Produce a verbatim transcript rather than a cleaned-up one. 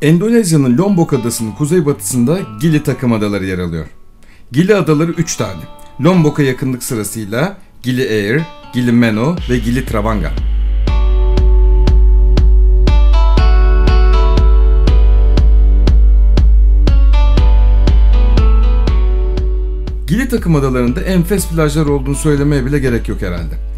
Endonezya'nın Lombok adasının kuzeybatısında Gili takım adaları yer alıyor. Gili adaları üç tane. Lombok'a yakınlık sırasıyla Gili Air, Gili Meno ve Gili Travangan. Gili takım adalarında enfes plajlar olduğunu söylemeye bile gerek yok herhalde.